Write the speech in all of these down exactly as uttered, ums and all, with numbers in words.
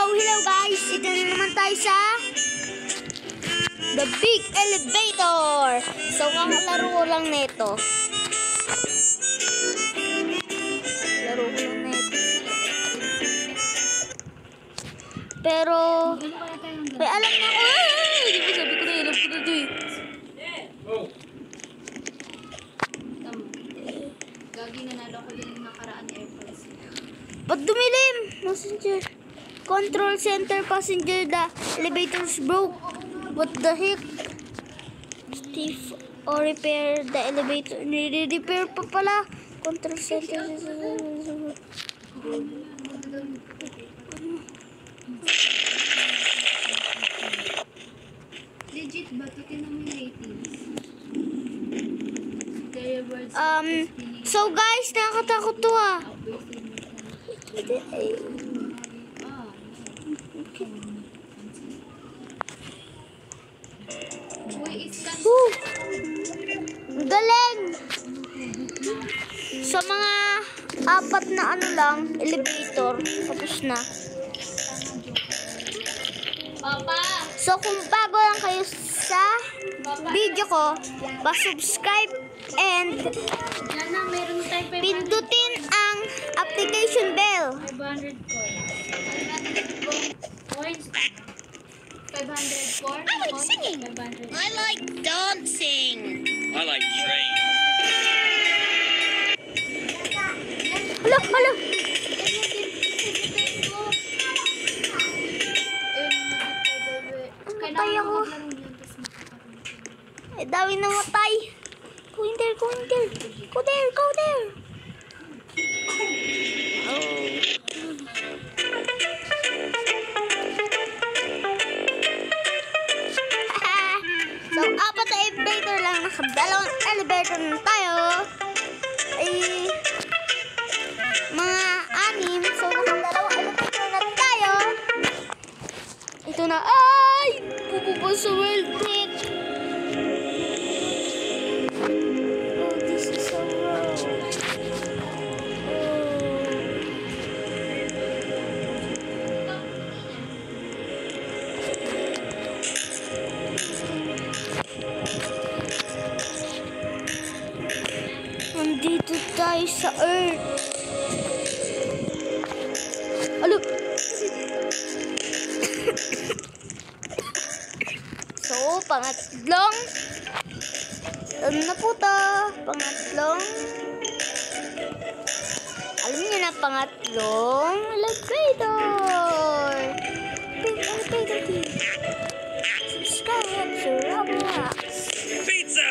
hello guys! Ito na naman tayo sa The Big Elevator. So, kakalaro ko lang nito. Laro ko lang nito. Pero, may alam na ko. Ay! Di ba sabi ko na, alam ko na ito eh. Gagi na nalo ko din yung nakaraan airports. Ba't dumilim? Passenger. Control center passenger. The elevator's broke. What the heck? Stiff or repair the elevator. Nire-repair pa pala. Control center. Legit ba? Tutin naman yung ratings. Um, so guys, nakakatakot to ah. Woo! Galing! Sa mga apat na ano lang, elevator, tapos na. Papa! So kung bago lang kayo sa video ko, pa-subscribe and Jana, meron tayo pindutin ang application bell. five hundred coins. five hundred coins. I like singing. five hundred. I like dancing. I like trains. Hala, hala. Namatay ako. Eh, dami namatay. Go in there, go in there. Go there, go there. So, apat na elevator lang. Nakadalawang elevator na tayo. Ay, mga anim. So, nakadalawang elevator na tayo. Ito na. Ay! Pupupo sa world trip. Oh, this is so wrong. Nandito tayo sa Earth. Alo. So, pangatlong. Ano na po to? Pangatlong. Alam niyo na, pangatlong elevator. Big elevator team. Subscribe to Roblox. Pizza!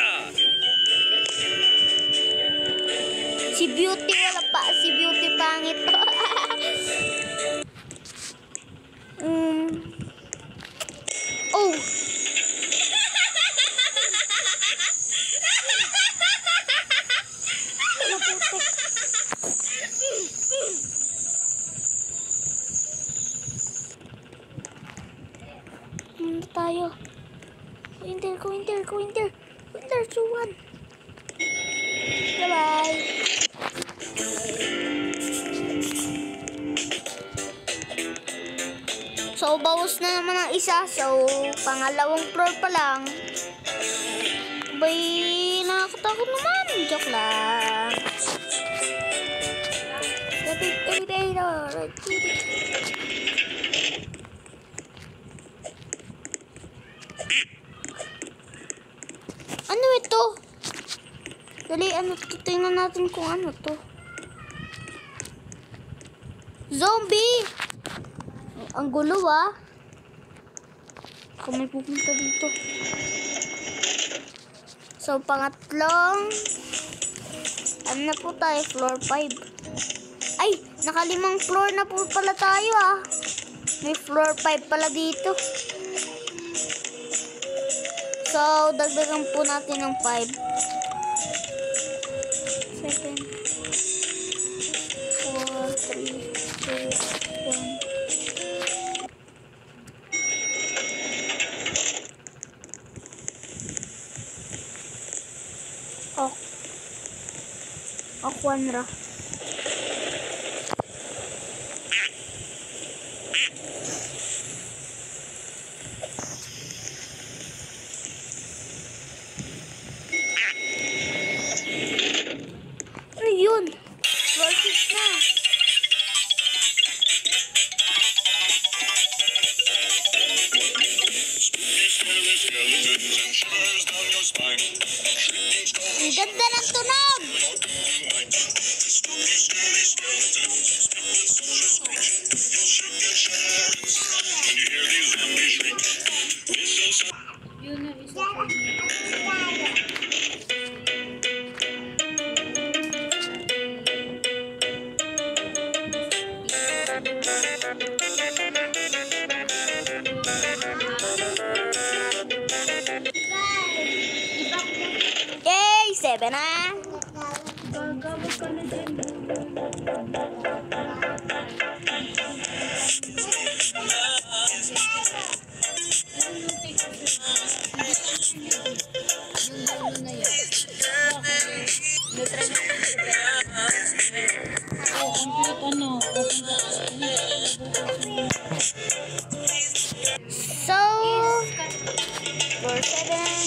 Si Beauty wala pa. Si Beauty pangit. um. Oh. Hmm, tayo. Go in there, go in there, go in there. Go in there, two, one. Bye-bye. So, bawas na naman ang isa. So, pangalawang floor pa lang. Bay, nakakatakot naman. Joke lang. The Big Elevator. Ano ito? Dali, ano to? Tingnan natin kung ano to. Zombie! Ang gulo ah. Kung may pupunta dito. So, pangatlong. Ano na po tayo? Floor five. Ay! Nakalimang floor na po pala tayo ah. May floor five pala dito. So, dagdagan po natin ng five. seven. four, three, two, one. Oh. Aquanra. seven na. Gagawin ka na dyan. Yung dulo na yan. Neutral na yung Oh, complete ano. So, floor seven.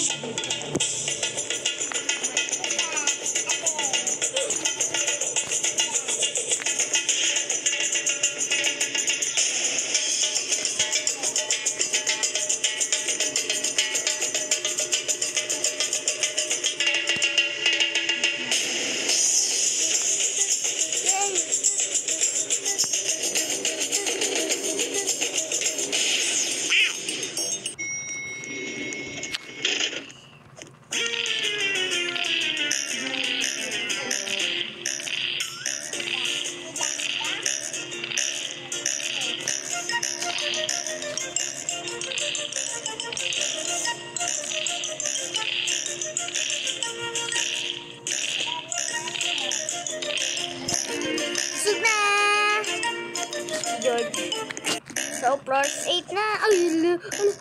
Busog na! George. So, floor eight na. Ay, ala, ala,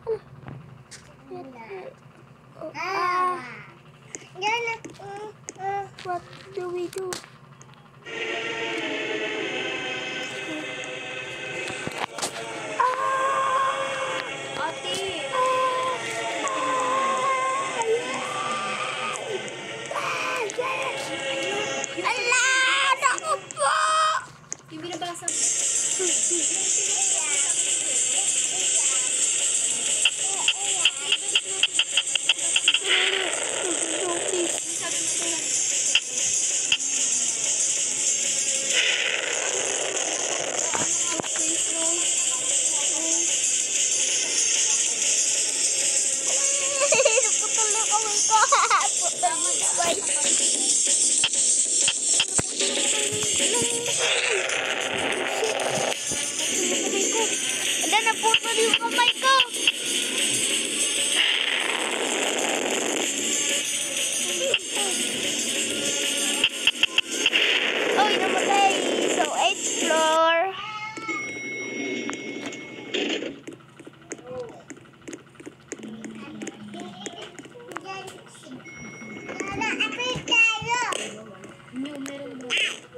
ala, ala. Ah, what do we do? Ah! Ate! Ala! Naku po! Yung binabasa mo. Naputol na kamay ko. Putol mo kamay. Ala, naputol yung kamay ko. Oy, namatay. So, eighth floor. New, meron mo.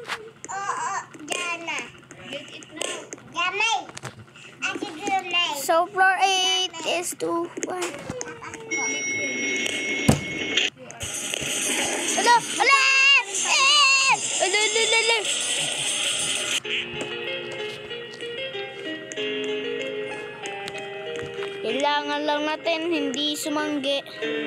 Get it now. So, floor eight is two, one. Ala! Ala! Eh! Ala, ala, ala, ala. Kailangan lang natin hindi sumanggi.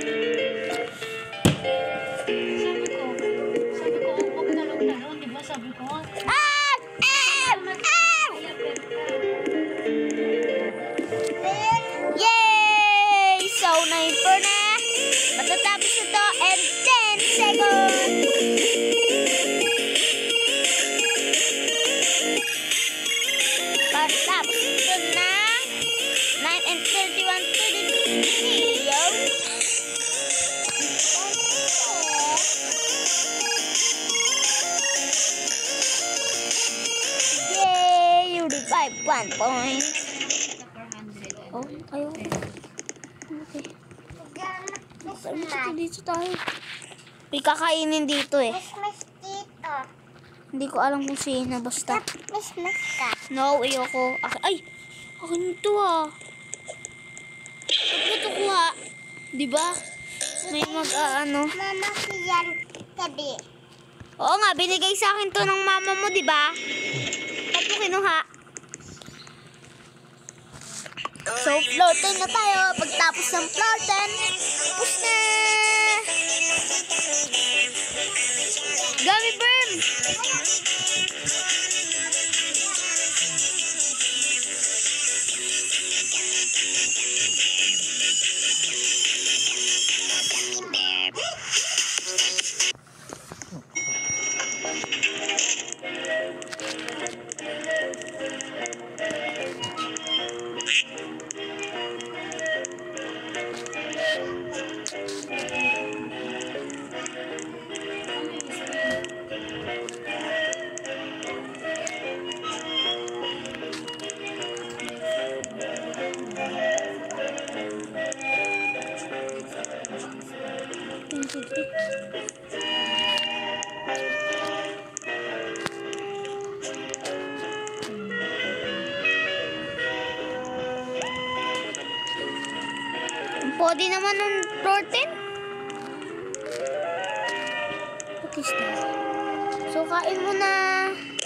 Sabi ko, sabi ko, huwag talong-talong, di ba? Sabi ko, Ah! Em! Em! Yay! So, nine four na. Matatapos ito in ten seconds. Patapos ito na nine and thirty-one, thirty-three. Yo. Yay! You revive one point. four hundred. Oh, ayaw. Okay. Dito, dito tayo. May kakainin dito eh. Hindi ko alam kung sino. Basta. No, ayoko. Ak- Ay! Akin ito ah. Ba't mo ito kuha? Diba? May mag-ano. Mama, siyan tabi. Oo nga, binigay sa akin to ng mama mo, diba? Ba't mo kinuha? So, floor ten na tayo. Pagtapos ng floor ten, tapos na! Gummy Worm! Cody naman ng floor ten. What is that? So, kain mo na.